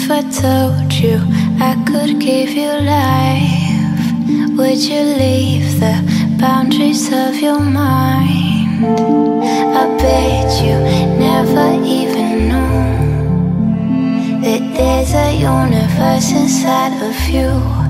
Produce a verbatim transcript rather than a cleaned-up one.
If I told you I could give you life, would you leave the boundaries of your mind? I bet you never even knew that there's a universe inside of you.